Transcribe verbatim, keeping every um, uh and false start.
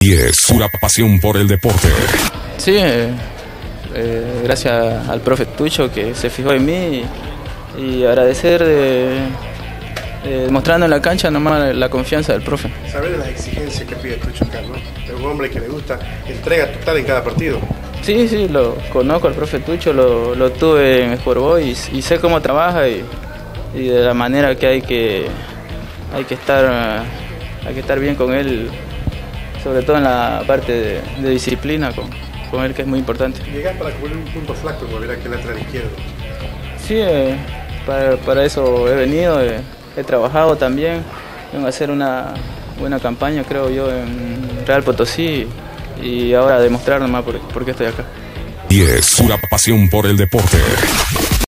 diez. Pura pasión por el deporte. Sí, eh, eh, gracias al profe Tucho que se fijó en mí y, y agradecer de, de, mostrando en la cancha nomás la confianza del profe. Saber de las exigencias que pide Tucho acá, ¿no? Es un hombre que le gusta entrega total en cada partido. Sí, sí, lo conozco al profe Tucho, lo, lo tuve en Sport Boys y, y sé cómo trabaja y, y de la manera que hay que hay que estar hay que estar bien con él, sobre todo en la parte de, de disciplina con, con él, que es muy importante. Llegar para cubrir un punto flaco y volver aquí al lateral izquierdo. Sí, eh, para, para eso he venido, eh, he trabajado también, vengo a hacer una buena campaña, creo yo, en Real Potosí y ahora demostrar nomás por, por qué estoy acá. diez. Pura pasión por el deporte.